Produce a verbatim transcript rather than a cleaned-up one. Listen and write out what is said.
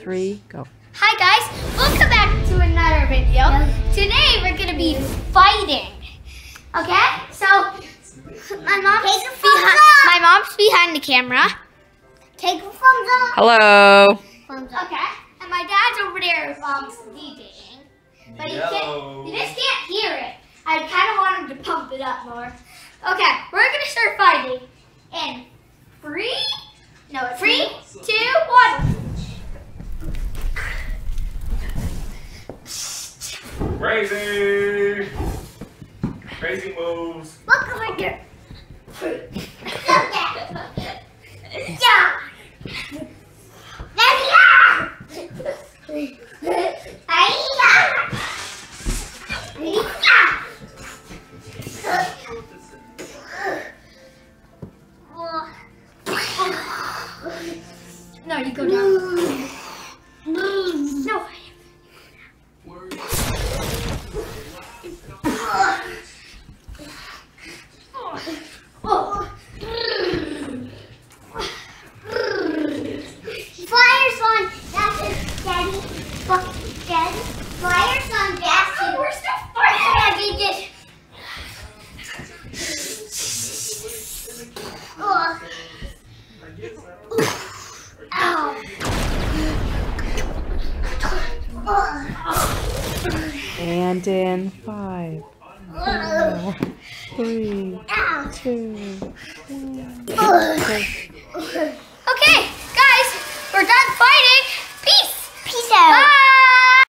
three, go. Hi guys, welcome back to another video. Today we're gonna be fighting. Okay, so my mom's behind. My mom's behind the camera. Take a thumbs up. Hello. Thumbs up. Okay, and my dad's over there um DJing, but he can't. He just can't hear it. I kind of want him to pump it up more. Okay, we're gonna start fighting in three. No, three, two, one. Crazy! Crazy moves. Look over here. No, you go down. No. Flyers on that's Daddy. Daddy. Flyers on gas. Oh, we're still fighting. Yeah, oh. Ow. And in five, four, three, Ow. two, one. Okay, guys, we're done fighting. Peace. Peace out. Bye.